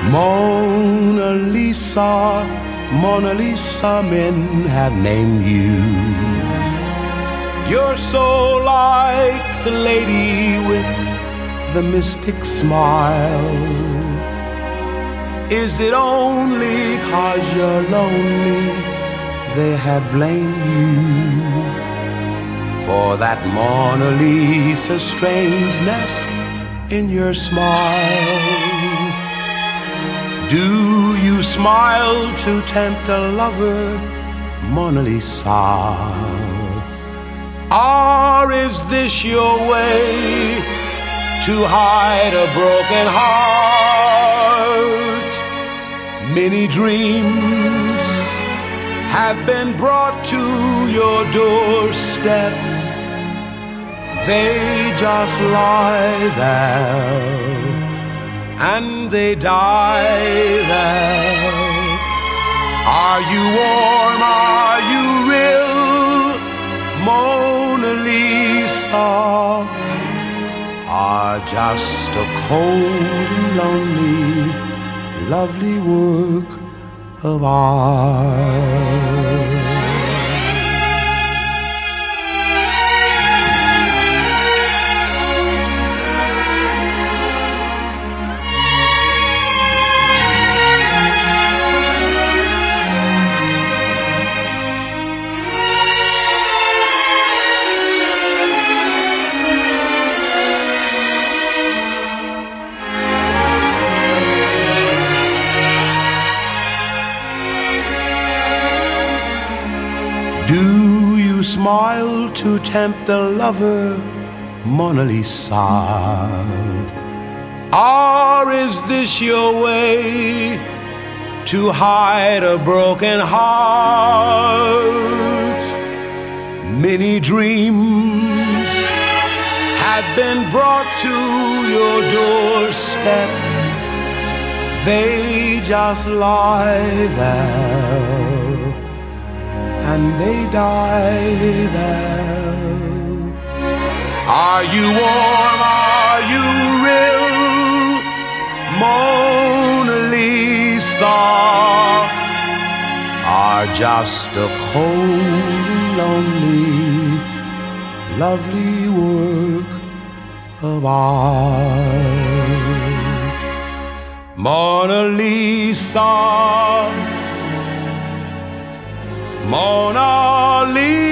Mona Lisa, Mona Lisa, men have named you. You're so like the lady with the mystic smile. Is it only 'cause you're lonely they have blamed you for that Mona Lisa strangeness in your smile? Do you smile to tempt a lover, Mona Lisa? Or is this your way to hide a broken heart? Many dreams have been brought to your doorstep. They just lie there and they die there. Are you warm? Are you real, Mona Lisa? Are just a cold and lonely, lovely work of art. Do you smile to tempt a lover, Mona Lisa? Or is this your way to hide a broken heart? Many dreams have been brought to your doorstep. They just lie there and they die there. Are you warm? Are you real, Mona Lisa? Are just a cold and lonely, lovely work of art. Mona Lisa, Mona Lisa.